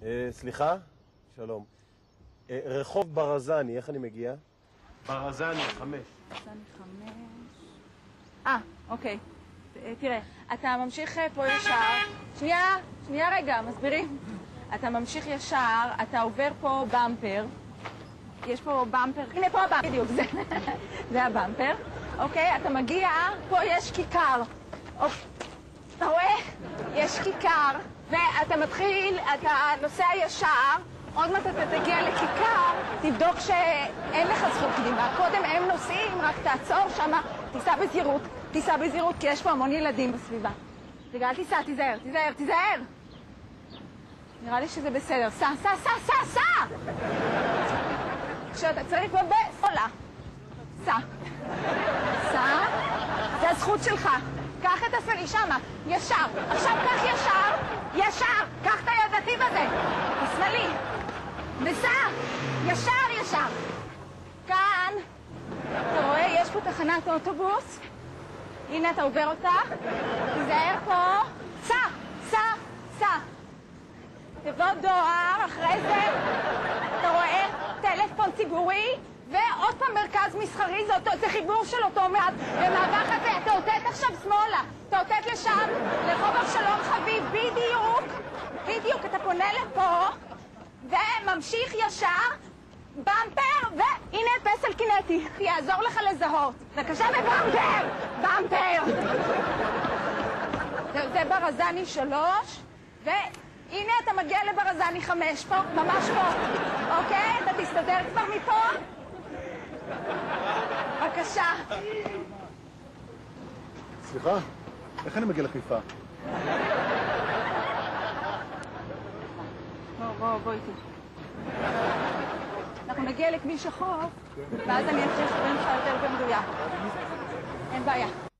סליחה? שלום. רחוב ברזני, איך אני מגיע? ברזני 5. ברזני 5. אוקיי. תראה, אתה ממשיך פה ישר. שנייה רגע, מסבירים. אתה ממשיך ישר, אתה עובר פה במפר. יש פה במפר, הנה פה הבמפר, בדיוק, זה הבמפר. אוקיי, אתה מגיע, פה יש כיכר. אתה רואה? יש כיכר, ואתה מתחיל, אתה נוסע ישר, עוד מעט אתה תגיע לכיכר, תבדוק שאין לך זכות קדימה. קודם הם נוסעים, רק תעצור שם, תיסע בזהירות, כי יש פה המון ילדים בסביבה. רגע, אל תיסע, תיזהר. נראה לי שזה בסדר. סע! כשאתה צריך פה בסולה. סע. זה הזכות שלך. קח את הסלי שמה, ישר. עכשיו קח ישר. קח את הנתיב הזה. השמאלי. וסע. ישר. כאן. אתה רואה, יש פה תחנת אוטובוס. הנה, אתה עובר אותה. תיזהר פה. סע. תבוא דואר, אחרי זה, אתה רואה, טלפון ציבורי, ועוד פעם מרכז מסחרי, זה חיבור של אותו מעט, במעבר הזה, אתה אותת עכשיו שמאלה, אתה אותת לשם, לרחוב אבשלום חביב, בדיוק, אתה פונה לפה, וממשיך ישר, במפר, והנה פסל קינטי, יעזור לך לזהות. בבקשה, במפר! זה ברזני 3, הנה אתה מגיע לברזני 5 פה, ממש פה. אוקיי? אתה תסתדר כבר מפה? בבקשה. סליחה? איך אני מגיע לחיפה? בוא איתי. אנחנו נגיע לכביש החוף, ואז אני אתחיל לכוון לך יותר במדויק. אין בעיה.